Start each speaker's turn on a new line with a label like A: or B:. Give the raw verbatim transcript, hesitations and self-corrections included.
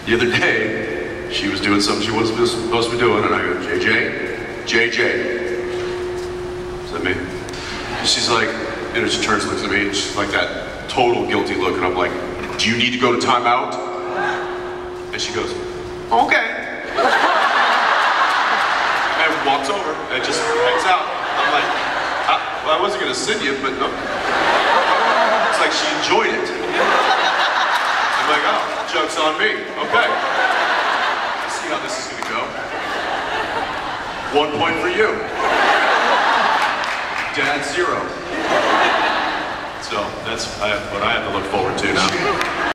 A: the other day, she was doing something she wasn't supposed to be doing, and I go, J J, J J. Is that me? And she's like, you know, she turns and looks at me, and she's like that total guilty look, and I'm like, do you need to go to timeout? And she goes, okay. And walks over, and just hangs out. I'm like, I, well, I wasn't gonna send you, but no. It's like she enjoyed it. I'm like, oh, joke's on me. Okay. Let's see how this is gonna go. One point for you. Dad, zero. So that's I have, what I have to look forward to now.